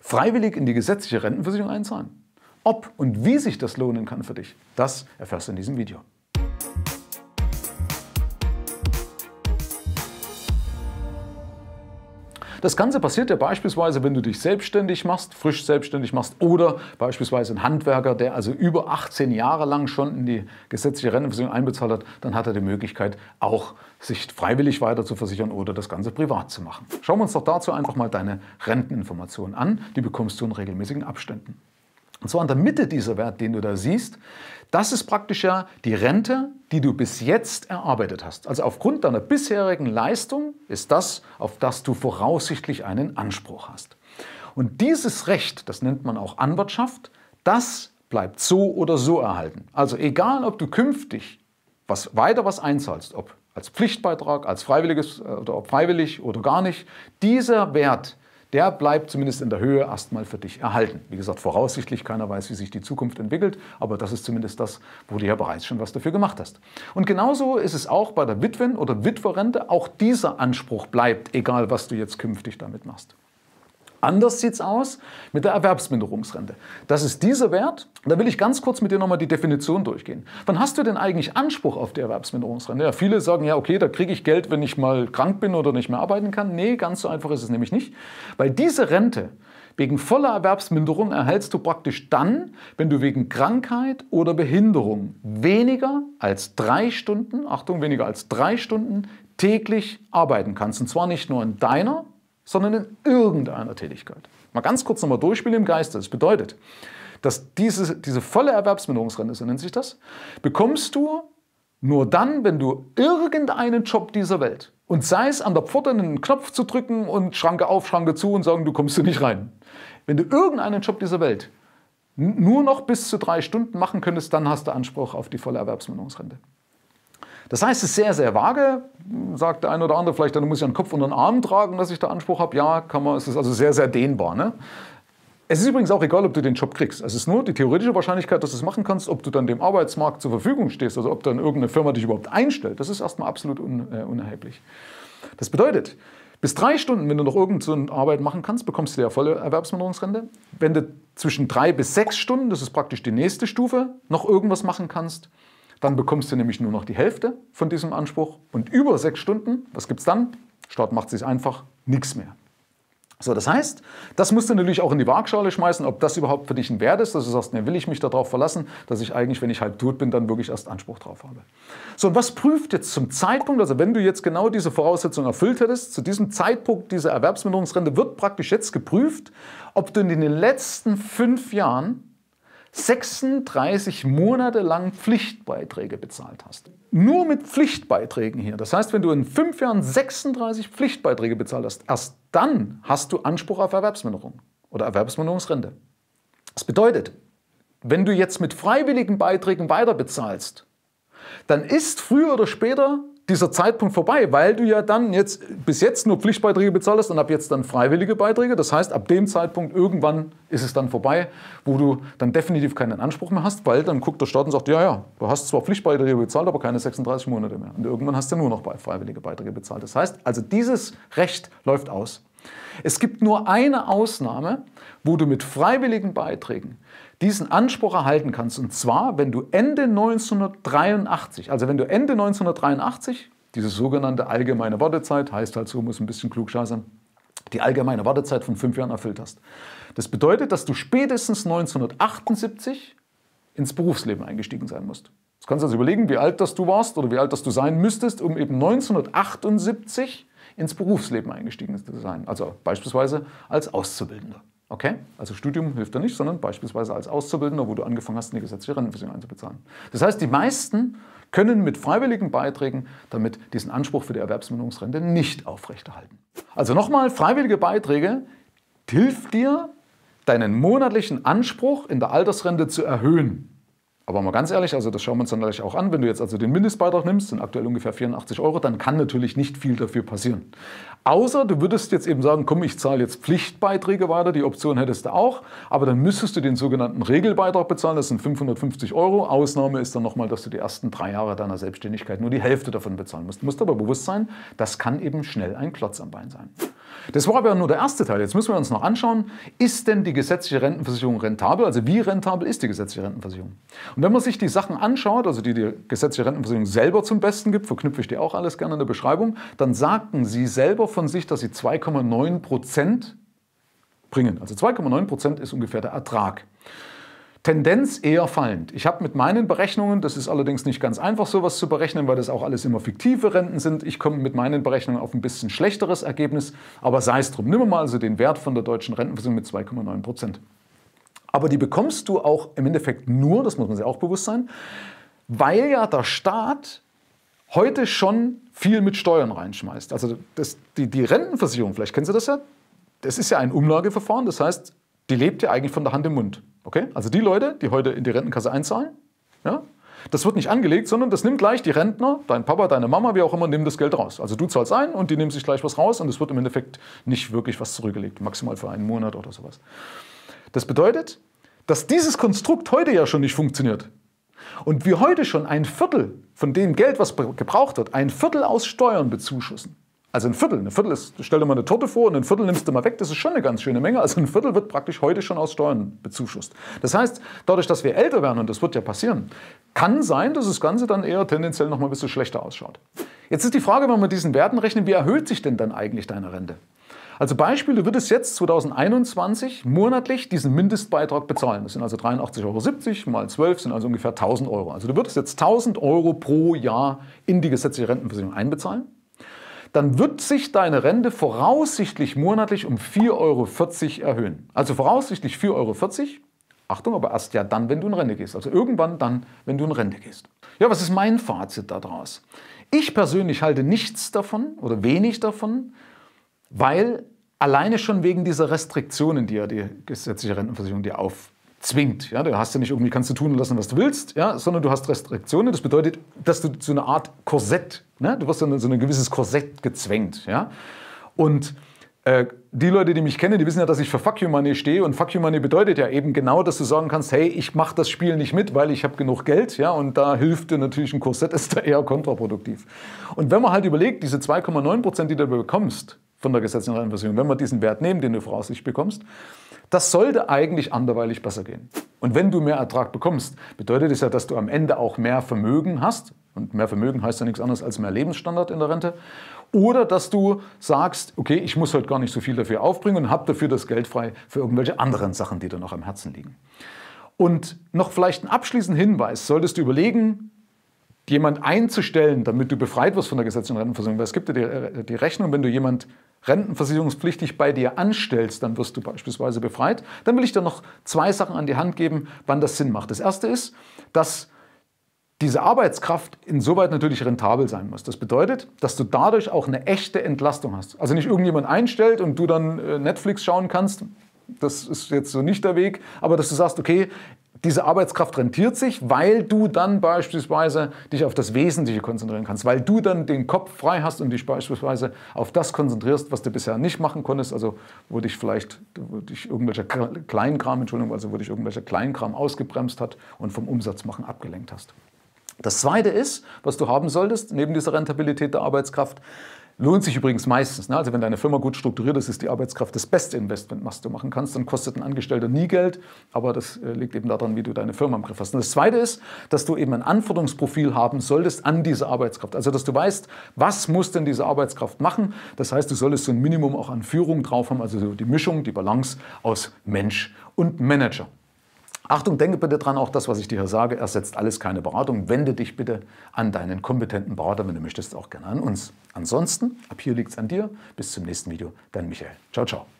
freiwillig in die gesetzliche Rentenversicherung einzahlen. Ob und wie sich das lohnen kann für dich, das erfährst du in diesem Video. Das Ganze passiert ja beispielsweise, wenn du dich selbstständig machst, frisch selbstständig machst oder beispielsweise ein Handwerker, der also über 18 Jahre lang schon in die gesetzliche Rentenversicherung einbezahlt hat, dann hat er die Möglichkeit, auch sich freiwillig weiter zu versichern oder das Ganze privat zu machen. Schauen wir uns doch dazu einfach mal deine Renteninformationen an. Die bekommst du in regelmäßigen Abständen. Und zwar in der Mitte dieser Wert, den du da siehst, das ist praktisch ja die Rente, die du bis jetzt erarbeitet hast. Also aufgrund deiner bisherigen Leistung ist das, auf das du voraussichtlich einen Anspruch hast. Und dieses Recht, das nennt man auch Anwartschaft, das bleibt so oder so erhalten. Also egal, ob du künftig weiter was einzahlst, ob als Pflichtbeitrag, als freiwilliges oder ob freiwillig oder gar nicht, dieser Wert, der bleibt zumindest in der Höhe erstmal für dich erhalten. Wie gesagt, voraussichtlich, keiner weiß, wie sich die Zukunft entwickelt, aber das ist zumindest das, wo du ja bereits schon was dafür gemacht hast. Und genauso ist es auch bei der Witwen- oder Witwerrente, auch dieser Anspruch bleibt, egal was du jetzt künftig damit machst. Anders sieht es aus mit der Erwerbsminderungsrente. Das ist dieser Wert. Da will ich ganz kurz mit dir nochmal die Definition durchgehen. Wann hast du denn eigentlich Anspruch auf die Erwerbsminderungsrente? Ja, viele sagen ja, okay, da kriege ich Geld, wenn ich mal krank bin oder nicht mehr arbeiten kann. Nee, ganz so einfach ist es nämlich nicht. Weil diese Rente wegen voller Erwerbsminderung erhältst du praktisch dann, wenn du wegen Krankheit oder Behinderung weniger als 3 Stunden, Achtung, weniger als 3 Stunden täglich arbeiten kannst. Und zwar nicht nur in deiner, sondern in irgendeiner Tätigkeit. Mal ganz kurz nochmal durchspielen im Geiste. Das bedeutet, dass diese volle Erwerbsminderungsrente, so nennt sich das, bekommst du nur dann, wenn du irgendeinen Job dieser Welt, und sei es an der Pforte einen Knopf zu drücken und Schranke auf, Schranke zu und sagen, du kommst hier nicht rein. Wenn du irgendeinen Job dieser Welt nur noch bis zu 3 Stunden machen könntest, dann hast du Anspruch auf die volle Erwerbsminderungsrente. Das heißt, es ist sehr, sehr vage, sagt der eine oder andere, vielleicht dann muss ich einen Kopf unter den Arm tragen, dass ich da Anspruch habe. Ja, kann man, es ist also sehr, sehr dehnbar. Ne? Es ist übrigens auch egal, ob du den Job kriegst. Es ist nur die theoretische Wahrscheinlichkeit, dass du es machen kannst, ob du dann dem Arbeitsmarkt zur Verfügung stehst, also ob dann irgendeine Firma dich überhaupt einstellt. Das ist erstmal absolut unerheblich. Das bedeutet, bis 3 Stunden, wenn du noch irgendeine Arbeit machen kannst, bekommst du ja volle Erwerbsminderungsrente. Wenn du zwischen 3 bis 6 Stunden, das ist praktisch die nächste Stufe, noch irgendwas machen kannst, dann bekommst du nämlich nur noch die Hälfte von diesem Anspruch. Und über 6 Stunden, was gibt es dann? Staat macht sich einfach nichts mehr. So, das heißt, das musst du natürlich auch in die Waagschale schmeißen, ob das überhaupt für dich ein Wert ist, dass du sagst, ne, will ich mich darauf verlassen, dass ich eigentlich, wenn ich halb tot bin, dann wirklich erst Anspruch drauf habe. So, und was prüft jetzt zum Zeitpunkt, also wenn du jetzt genau diese Voraussetzung erfüllt hättest, zu diesem Zeitpunkt dieser Erwerbsminderungsrente wird praktisch jetzt geprüft, ob du in den letzten 5 Jahren 36 Monate lang Pflichtbeiträge bezahlt hast. Nur mit Pflichtbeiträgen hier. Das heißt, wenn du in 5 Jahren 36 Pflichtbeiträge bezahlt hast, erst dann hast du Anspruch auf Erwerbsminderung oder Erwerbsminderungsrente. Das bedeutet, wenn du jetzt mit freiwilligen Beiträgen weiter bezahlst, dann ist früher oder später dieser Zeitpunkt vorbei, weil du ja dann bis jetzt nur Pflichtbeiträge bezahlt hast und ab jetzt dann freiwillige Beiträge. Das heißt, ab dem Zeitpunkt irgendwann ist es dann vorbei, wo du dann definitiv keinen Anspruch mehr hast, weil dann guckt der Staat und sagt, ja, ja, du hast zwar Pflichtbeiträge bezahlt, aber keine 36 Monate mehr. Und irgendwann hast du nur noch freiwillige Beiträge bezahlt. Das heißt, also dieses Recht läuft aus. Es gibt nur eine Ausnahme, wo du mit freiwilligen Beiträgen diesen Anspruch erhalten kannst. Und zwar, wenn du Ende 1983, diese sogenannte allgemeine Wartezeit, heißt halt so, muss ein bisschen klugscheißern, die allgemeine Wartezeit von 5 Jahren erfüllt hast. Das bedeutet, dass du spätestens 1978 ins Berufsleben eingestiegen sein musst. Jetzt kannst du also überlegen, wie alt das du warst oder wie alt das du sein müsstest, um eben 1978 ins Berufsleben eingestiegen zu sein. Also beispielsweise als Auszubildender. Okay? Also Studium hilft da nicht, sondern beispielsweise als Auszubildender, wo du angefangen hast, eine gesetzliche Rentenversicherung einzubezahlen. Das heißt, die meisten können mit freiwilligen Beiträgen damit diesen Anspruch für die Erwerbsminderungsrente nicht aufrechterhalten. Also nochmal, freiwillige Beiträge hilft dir, deinen monatlichen Anspruch in der Altersrente zu erhöhen. Aber mal ganz ehrlich, also das schauen wir uns dann gleich auch an, wenn du jetzt also den Mindestbeitrag nimmst, sind aktuell ungefähr 84 €, dann kann natürlich nicht viel dafür passieren. Außer du würdest jetzt eben sagen, komm, ich zahle jetzt Pflichtbeiträge weiter, die Option hättest du auch, aber dann müsstest du den sogenannten Regelbeitrag bezahlen, das sind 550 €. Ausnahme ist dann nochmal, dass du die ersten 3 Jahre deiner Selbstständigkeit nur die Hälfte davon bezahlen musst. Du musst aber bewusst sein, das kann eben schnell ein Klotz am Bein sein. Das war aber nur der erste Teil. Jetzt müssen wir uns noch anschauen, ist denn die gesetzliche Rentenversicherung rentabel? Also wie rentabel ist die gesetzliche Rentenversicherung? Und wenn man sich die Sachen anschaut, also die gesetzliche Rentenversicherung selber zum Besten gibt, verknüpfe ich die auch alles gerne in der Beschreibung, dann sagten sie selber von sich, dass sie 2,9% bringen. Also 2,9% ist ungefähr der Ertrag. Tendenz eher fallend. Ich habe mit meinen Berechnungen, das ist allerdings nicht ganz einfach, sowas zu berechnen, weil das auch alles immer fiktive Renten sind. Ich komme mit meinen Berechnungen auf ein bisschen schlechteres Ergebnis, aber sei es drum. Nehmen wir mal also den Wert von der deutschen Rentenversicherung mit 2,9%. Aber die bekommst du auch im Endeffekt nur, das muss man sich auch bewusst sein, weil ja der Staat heute schon viel mit Steuern reinschmeißt. Also die Rentenversicherung, vielleicht kennen Sie das ja, das ist ja ein Umlageverfahren, das heißt, die lebt ja eigentlich von der Hand im Mund. Okay? Also die Leute, die heute in die Rentenkasse einzahlen, ja, das wird nicht angelegt, sondern das nimmt gleich die Rentner, dein Papa, deine Mama, wie auch immer, nehmen das Geld raus. Also du zahlst ein und die nehmen sich gleich was raus und es wird im Endeffekt nicht wirklich was zurückgelegt, maximal für einen Monat oder sowas. Das bedeutet, dass dieses Konstrukt heute ja schon nicht funktioniert. Und wir heute schon ein Viertel von dem Geld, was gebraucht wird, ein Viertel aus Steuern bezuschussen. Also ein Viertel ist, stell dir mal eine Torte vor und ein Viertel nimmst du mal weg, das ist schon eine ganz schöne Menge. Also ein Viertel wird praktisch heute schon aus Steuern bezuschusst. Das heißt, dadurch, dass wir älter werden, und das wird ja passieren, kann sein, dass das Ganze dann eher tendenziell noch mal ein bisschen schlechter ausschaut. Jetzt ist die Frage, wenn wir mit diesen Werten rechnen, wie erhöht sich denn dann eigentlich deine Rente? Also Beispiel, du würdest jetzt 2021 monatlich diesen Mindestbeitrag bezahlen. Das sind also 83,70 € mal 12 sind also ungefähr 1.000 €. Also du würdest jetzt 1.000 € pro Jahr in die gesetzliche Rentenversicherung einbezahlen. Dann wird sich deine Rente voraussichtlich monatlich um 4,40 € erhöhen. Also voraussichtlich 4,40 €. Achtung, aber erst ja dann, wenn du in Rente gehst. Also irgendwann dann, wenn du in Rente gehst. Ja, was ist mein Fazit daraus? Ich persönlich halte nichts davon oder wenig davon, weil alleine schon wegen dieser Restriktionen, die ja die gesetzliche Rentenversicherung dir aufzwingt. Ja, du hast ja nicht irgendwie, kannst du tun lassen, was du willst, ja, sondern du hast Restriktionen. Das bedeutet, dass du so eine Art Korsett, ne, du wirst in so ein gewisses Korsett gezwängt. Ja? Und die Leute, die mich kennen, die wissen ja, dass ich für Fuck You Money stehe. Und Fuck You Money bedeutet ja eben genau, dass du sagen kannst, hey, ich mache das Spiel nicht mit, weil ich habe genug Geld. Ja? Und da hilft dir natürlich ein Korsett, ist da eher kontraproduktiv. Und wenn man halt überlegt, diese 2,9%, die du bekommst von der gesetzlichen Rentenversicherung, wenn wir diesen Wert nehmen, den du voraussichtlich bekommst, das sollte eigentlich anderweitig besser gehen. Und wenn du mehr Ertrag bekommst, bedeutet es ja, dass du am Ende auch mehr Vermögen hast. Und mehr Vermögen heißt ja nichts anderes als mehr Lebensstandard in der Rente. Oder dass du sagst, okay, ich muss halt gar nicht so viel dafür aufbringen und habe dafür das Geld frei für irgendwelche anderen Sachen, die dir noch am Herzen liegen. Und noch vielleicht ein abschließender Hinweis, solltest du überlegen, jemand einzustellen, damit du befreit wirst von der gesetzlichen Rentenversicherung. Weil es gibt ja die Rechnung, wenn du jemand rentenversicherungspflichtig bei dir anstellst, dann wirst du beispielsweise befreit. Dann will ich dir noch 2 Sachen an die Hand geben, wann das Sinn macht. Das erste ist, dass diese Arbeitskraft insoweit natürlich rentabel sein muss. Das bedeutet, dass du dadurch auch eine echte Entlastung hast. Also nicht irgendjemand einstellt und du dann Netflix schauen kannst. Das ist jetzt so nicht der Weg. Aber dass du sagst, okay, diese Arbeitskraft rentiert sich, weil du dann beispielsweise dich auf das Wesentliche konzentrieren kannst, weil du dann den Kopf frei hast und dich beispielsweise auf das konzentrierst, was du bisher nicht machen konntest, also wo dich irgendwelcher Kleinkram ausgebremst hat und vom Umsatzmachen abgelenkt hast. Das Zweite ist, was du haben solltest, neben dieser Rentabilität der Arbeitskraft, lohnt sich übrigens meistens. Also wenn deine Firma gut strukturiert ist, ist die Arbeitskraft das beste Investment, was du machen kannst. Dann kostet ein Angestellter nie Geld, aber das liegt eben daran, wie du deine Firma im Griff hast. Und das Zweite ist, dass du eben ein Anforderungsprofil haben solltest an diese Arbeitskraft. Also dass du weißt, was muss denn diese Arbeitskraft machen. Das heißt, du solltest so ein Minimum auch an Führung drauf haben, also die Mischung, die Balance aus Mensch und Manager. Achtung, denke bitte dran, auch das, was ich dir hier sage, ersetzt alles keine Beratung. Wende dich bitte an deinen kompetenten Berater, wenn du möchtest, auch gerne an uns. Ansonsten, ab hier liegt es an dir. Bis zum nächsten Video, dein Michael. Ciao, ciao.